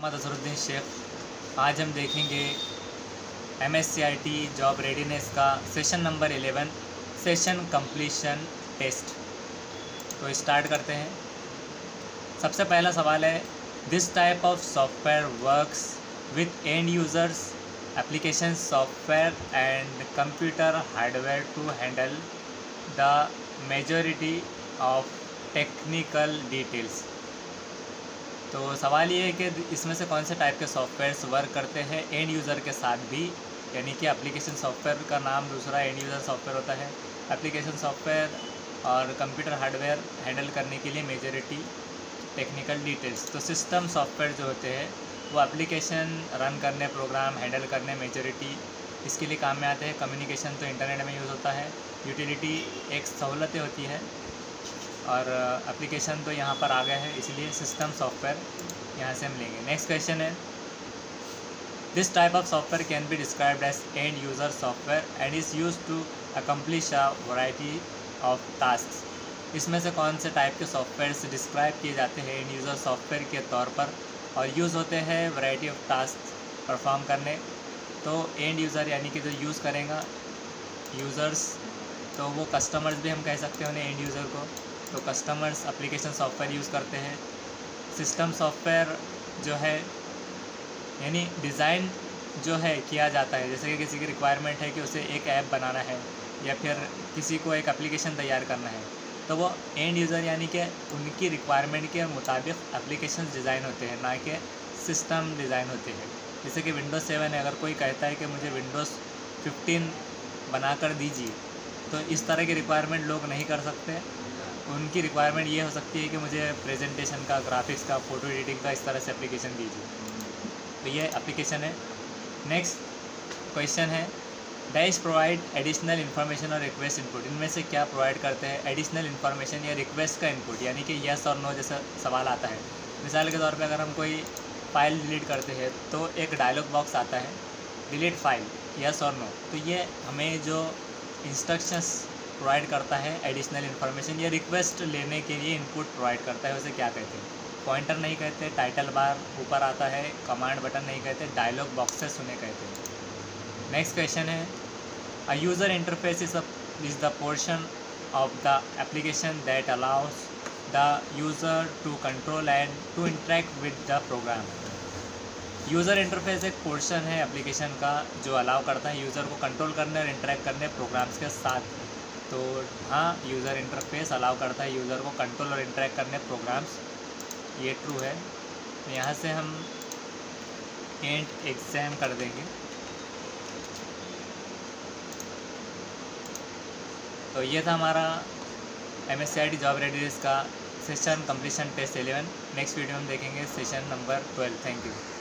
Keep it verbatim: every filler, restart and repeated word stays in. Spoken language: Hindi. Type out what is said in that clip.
मोहम्मद अजहरुद्दीन शेख। आज हम देखेंगे M S C I T job readiness का session number eleven, session completion test. तो स्टार्ट करते हैं। सबसे पहला सवाल है, this type of software works with end users application software and computer hardware to handle the majority of technical details. तो सवाल ये है कि इसमें से कौन से टाइप के सॉफ्टवेयर्स वर्क करते हैं एंड यूज़र के साथ भी, यानी कि एप्लीकेशन सॉफ्टवेयर का नाम दूसरा एंड यूज़र सॉफ्टवेयर होता है। एप्लीकेशन सॉफ्टवेयर और कंप्यूटर हार्डवेयर हैंडल करने के लिए मेजॉरिटी टेक्निकल डिटेल्स। तो सिस्टम सॉफ्टवेयर जो होते हैं वो एप्लीकेशन रन करने, प्रोग्राम हैंडल करने, मेजॉरिटी इसके लिए काम में आते हैं। कम्युनिकेशन तो इंटरनेट में यूज़ होता है। यूटिलिटी एक सहूलतें होती है, और एप्लीकेशन तो यहाँ पर आ गया है, इसलिए सिस्टम सॉफ्टवेयर यहाँ से हम लेंगे। नेक्स्ट क्वेश्चन है, this type of software can be described as end user software and is use to accomplish a variety of task. इसमें से कौन से टाइप के सॉफ्टवेयर डिस्क्राइब किए जाते हैं एंड यूज़र सॉफ्टवेयर के तौर पर और यूज़ होते हैं वैरायटी ऑफ टास्क परफॉर्म करने। तो एंड यूज़र यानी कि जो यूज़ करेगा यूज़र्स, तो वो कस्टमर्स भी हम कह सकते हैं उन्हें, एंड यूज़र को। तो कस्टमर्स एप्लीकेशन सॉफ्टवेयर यूज़ करते हैं। सिस्टम सॉफ्टवेयर जो है यानी डिज़ाइन जो है किया जाता है, जैसे कि किसी की रिक्वायरमेंट है कि उसे एक ऐप बनाना है या फिर किसी को एक एप्लीकेशन तैयार करना है, तो वो एंड यूज़र यानी कि उनकी रिक्वायरमेंट के मुताबिक एप्लीकेशन डिज़ाइन होते हैं, ना कि सिस्टम डिज़ाइन होते हैं। जैसे कि विंडोज़ सेवन है, अगर कोई कहता है कि मुझे विंडोज़ फिफ्टीन बना कर दीजिए, तो इस तरह की रिक्वायरमेंट लोग नहीं कर सकते। उनकी रिक्वायरमेंट ये हो सकती है कि मुझे प्रेजेंटेशन का, ग्राफिक्स का, फ़ोटो एडिटिंग का इस तरह से एप्लीकेशन दीजिए। तो ये एप्लीकेशन है। नेक्स्ट क्वेश्चन है, डैश प्रोवाइड एडिशनल इन्फॉर्मेशन और रिक्वेस्ट इनपुट। इनमें से क्या प्रोवाइड करते हैं एडिशनल इन्फॉर्मेशन या रिक्वेस्ट का इनपुट, यानी कि यस और नो जैसा सवाल आता है। मिसाल के तौर पे अगर हम कोई फ़ाइल डिलीट करते हैं तो एक डायलॉग बॉक्स आता है, डिलीट फाइल, यस और नो। तो ये हमें जो इंस्ट्रक्शंस प्रोवाइड करता है एडिशनल इन्फॉर्मेशन या रिक्वेस्ट लेने के लिए इनपुट प्रोवाइड करता है, उसे क्या कहते हैं? पॉइंटर नहीं कहते, टाइटल बार ऊपर आता है, कमांड बटन नहीं कहते, डायलॉग बॉक्सेस उन्हें कहते हैं। नेक्स्ट क्वेश्चन है, a user interface is is the portion of the application that allows the user to control and to interact with the program. User interface एक पोर्शन है एप्लीकेशन का जो अलाउ करता है यूज़र को कंट्रोल करने और इंटरेक्ट करने प्रोग्राम्स के साथ। तो हाँ, यूज़र इंटरफेस अलाउ करता है यूज़र को कंट्रोल और इंटरेक्ट करने प्रोग्राम्स, ये ट्रू है। तो यहाँ से हम एंड एग्जाम कर देंगे। तो ये था हमारा M S C I T job readiness का session completion test eleven. Next video में देखेंगे session number twelve. Thank you.